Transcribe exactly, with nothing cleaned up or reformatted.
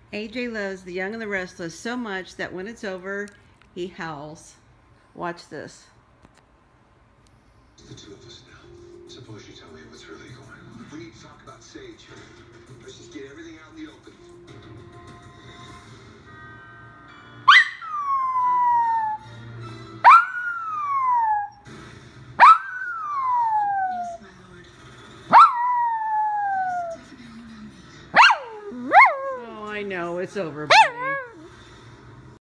A J loves The Young and the Restless so much that when it's over, he howls. Watch this. The two of us now. Suppose you tell me what's really going on. We need to talk about Sage. Let's just get everything out in the open. Yes, my lord. Oh, I know, it's over.